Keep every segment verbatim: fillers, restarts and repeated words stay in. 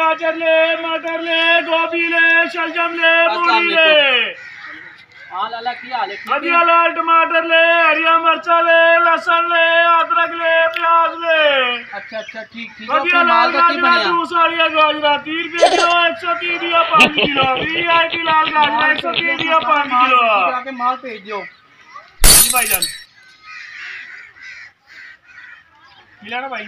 गाजर ले, मटर ले, गोभी ले, शलजम ले, मूली ले। हाँ लाला की हाल है? बढ़िया लाल टमाटर ले, हरिया मिर्चा ले, लहसुन ले, अदरक ले, प्याज ले। अच्छा अच्छा ठीक ठीक। बढ़िया लाल गाजरा जूस वाली गाजरा तीस रुपये किलो, एक सौ तीस दिया पाँच किलो। वीआईपी लाल गाजरा एक सौ तीस दिया पाँच किलो। के माल भेज दो जी भाईजान, मिला ना भाई?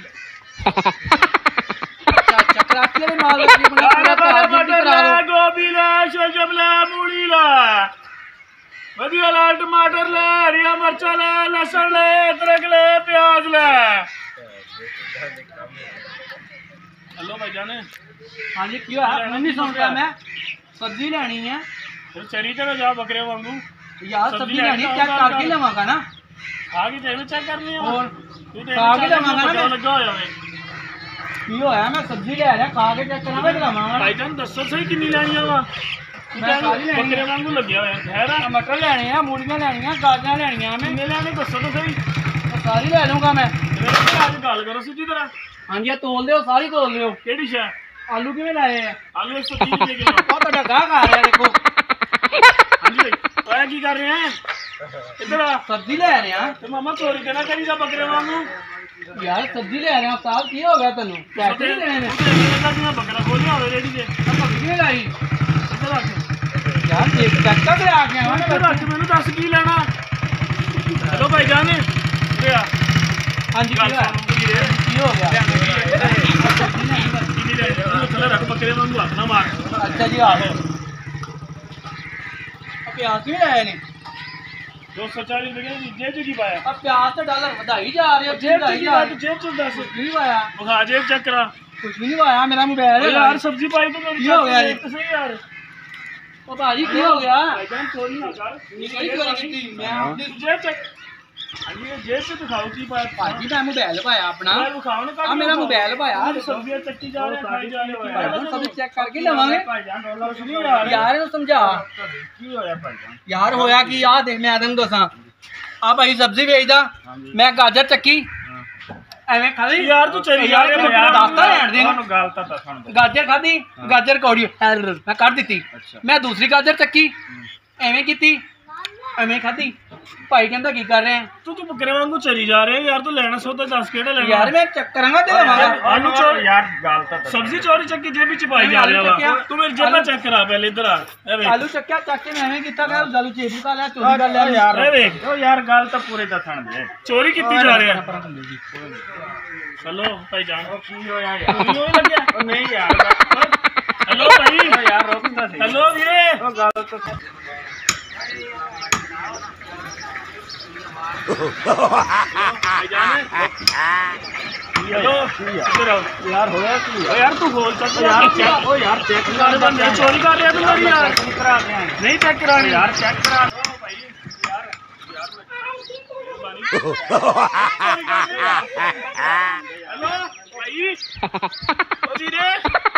अच्छा अच्छा कराची वाले माल ले, गोभी ले, शलजम ले, मूली ले, बढ़िया लाल टमाटर ले, हरिया मिर्चा ले, लहसुन ले, अदरक ले, प्याज ले। हेलो भाईजान। हाँ जी क्यों है? मैं नहीं सुन रहा। मैं सब्जी लेनी है। चरी तो जा बकरे वांगू यार, सब्जी लेनी है, चेक करके लवांगा ना। आगे तेरे चेक करनी है और तू खा के लवांगा ना। लगा होया वे की होया? मैं सब्जी ले रहा, खा के चेक करांगा ते लवांगा। भाईजान दसो सही कितनी लेनी है? मैं सारी लेनी बकरे वांगू लग्या होया खैर। टमाटर लेने हैं, मूलियां लेनी हैं, गाजर लेनी हैं। मैं कितने लेने दसो तो सही। सारी ले लूंगा मैं। आज गल करो सीधी तरह। हाँ जी तोल दो, सारी तोल लियो। केड़ी शे? आलू किवें लाए हैं? आलू एक सौ तीस रुपये किलो। बहुत बड़ा गाहक आ रहा है देखो। हाँ जी भाई की कर रहे हैं? इधर आ। सब्जी ले रहे हैं। तो मामा चोरी देना करीदा बकरे वांगू। यार सब्जी ले रहे हैं साहब, की हो गया तेन? पैसे नहीं देने ने? मैं बकरा खोलिया होवे रेडी से। सब्जी लाई इधर आ यार, देख चेक कर आ गया हूं। इधर आ मैंने दस की लेना। हेलो भाईजान इधर आ। हाँ जी की हो गया? रख बकरे वांगू हाथ ना मार। अच्छा जी आ गए। प्याज क्यों लाया नहीं? दो सौ चालीस रुपये जेब की पाया। अब प्याज तो डॉलर बढ़ाई जा रहे हो। जेब की बात जेब च दस नहीं पाया। बुखा जेब चेक करा। कुछ भी नहीं पाया। मेरा मोबाइल है यार सब्जी पाई तो मेरी हो गया सही यार। ओ भाजी की हो गया? भाईजान चोरी ना कर। निकली चोरी की मैं अपनी जेब चेक। ये जेब से दिखाओ की पाया। भाजी मैं मोबाइल पाया अपना। मोबाइल दिखाओ ना। हां मेरा मोबाइल पाया। सब्जी चक्की जा रहे हैं, खाई जा रहे हैं। सब चेक करके लवांगे। भाईजान डॉलर कुछ नहीं यार। यार ਇਹਨੂੰ ਸਮਝਾ की होया भाईजान? यार होया कि आ देख मैं ਤੈਨੂੰ ਦੱਸਾਂ ਆ ਭਾਈ ਸਬਜ਼ੀ ਵੇਚਦਾ ਮੈਂ ਗਾਜਰ ਚੱਕੀ ਐਵੇਂ ਖਾਦੀ। यार तू चली जा रहा है ਦੱਸਦਾ ਲੈਣ ਦੇ ਤੁਹਾਨੂੰ ਗੱਲ ਤਾਂ ਦੱਸਣ ਦੇ। ਗਾਜਰ ਖਾਦੀ, ਗਾਜਰ ਕੌੜੀ ਮੈਂ ਕੱਢ ਦਿੱਤੀ। ਮੈਂ ਦੂਸਰੀ ਗਾਜਰ ਚੱਕੀ ਐਵੇਂ ਕੀਤੀ, ਐਵੇਂ ਖਾਦੀ। ਭਾਈ ਕਹਿੰਦਾ ਕੀ ਕਰ ਰਹੇ ਆ? ਤੂੰ ਤੂੰ ਬੱਕਰੇ ਵਾਂਗੂ ਚਲੀ ਜਾ ਰਿਹਾ ਯਾਰ। ਤੂੰ ਲੈਣਾ ਸੌਦਾ ਦੱਸ ਕਿਹੜਾ ਲੈਣਾ? ਯਾਰ ਮੈਂ ਚੈੱਕ ਕਰਾਂਗਾ ਤੇ ਲਵਾਂਗਾ। ਆਲੂ ਚੋਰੀ ਯਾਰ ਗੱਲ ਤਾਂ ਸਬਜ਼ੀ ਚੋਰੀ ਚੱਕੀ ਜੇਬ ਵਿੱਚ ਪਾਈ ਜਾ ਰਿਹਾ ਵਾ। ਤੂੰ ਮੇਰੀ ਜੇਬਾਂ ਚੈੱਕ ਕਰਾ ਪਹਿਲੇ ਇੱਧਰ ਆ। ਐਵੇਂ ਆਲੂ ਚੱਕਿਆ ਚੱਕ ਕੇ ਮੈਂ ਐਵੇਂ ਕੀਤਾ ਕਿ ਆਲੂ ਚੇਰੀ ਪਾ ਲਿਆ, ਚੋਰੀ ਕਰ ਲਿਆ ਯਾਰ। ਇਹ ਵੇਖ ਓ ਯਾਰ ਗੱਲ ਤਾਂ ਪੂਰੇ ਦੱਸਣ ਦੇ। ਚੋਰੀ ਕੀਤੀ ਜਾ ਰਿਹਾ। ਹੈਲੋ ਭਾਈ ਜਾਨ ਉਹ ਕੀ ਹੋਇਆ ਯਾਰ? ਕਿਉਂ ਲੱਗਿਆ? ਉਹ ਨਹੀਂ ਯਾਰ। ਹੈਲੋ ਭਾਈ ਯਾਰ ਰੋਕਦਾ ਸੀ। ਹੈਲੋ ਵੀਰੇ ਉਹ ਗੱਲ ਤਾਂ हेलो इधर आओ यार। होया की यार? तू खोल चेक यार। चेक ओ यार चेक कर बंदे चोरी कर रहे तू मेरी यार। करा दे नहीं चेक करानी यार। चेक करा दो भाई यार। यार हेलो भाई ओ वीरे